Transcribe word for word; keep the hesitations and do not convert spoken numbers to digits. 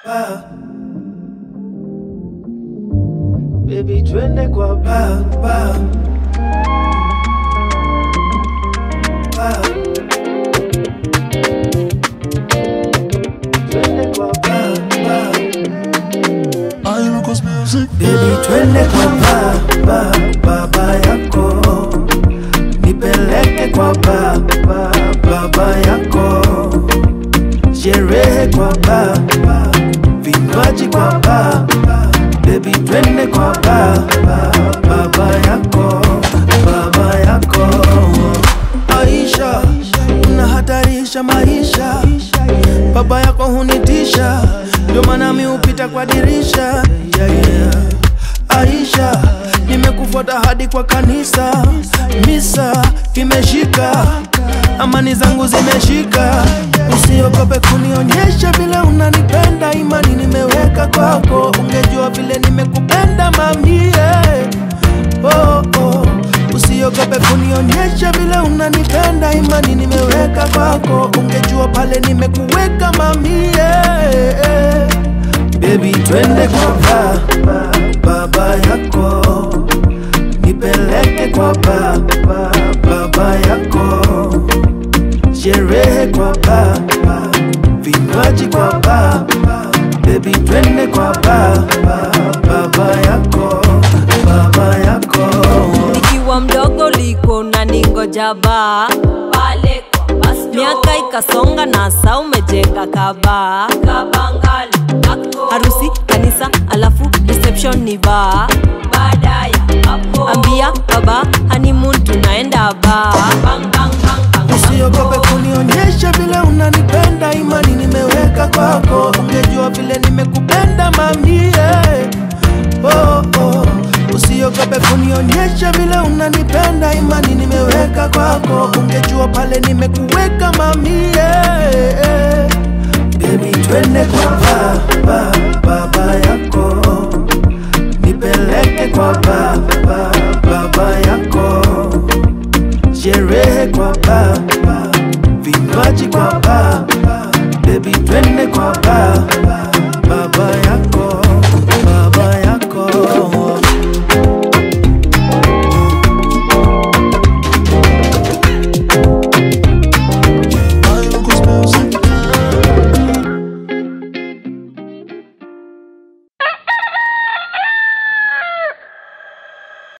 Baby twende kwa ba ba ba. Twende kwa ba ba. I look as music. Baby twende kwa ba ba baba yako. Nipeleke kwa ba ba baba yako. Sherehe kwa ba ba. Vinywaji kwa ba ba. Baby twende kwa ba ba baba yako, baba yako. Aisha, unahatarisha maisha. Baba yako hunitisha, ndio maana mimi hupita kwa dirisha. Yeah, yeah. Aisha, nimekufuata hadi kwa kanisa. Misa kimeshika, amani zangu zimeshika. Usiogope kunionyesha vile unanipenda, imani nimeweka kwako. Ungejua vile nimekupenda mami, yeah. Oh, oh. Usiogope kunionyesha vile unanipenda, imani nimeweka kwako. Ungejua pale nimekuweka mami, yeah. Baby twende kwa ba, ba, baba yako. Nipeleke kwa ba, ba, baba yako. Sherehe kwa ba, ba. Vinywaji kwa ba, ba. Baby twende kwa ba, ba, baba yako, baba yako. Nikiwa mdogo liko na ningoja ba pale kwa basto. Miaka ikasonga na saa umejenga kaba kabangali. Harusi, kanisa, alafu reception ni ba. Baadaye hapo ambia baba honeymoon tunaenda ba. Bang bang bang. Usiogope kunionyesha vile unanipenda, imani nimeweka kwako. Ungejua vile nimekupenda mami, yeah. Oh, oh. Usiogope kunionyesha vile unanipenda, imani nimeweka kwako. Ungejua pale nimekuweka mami, yeah.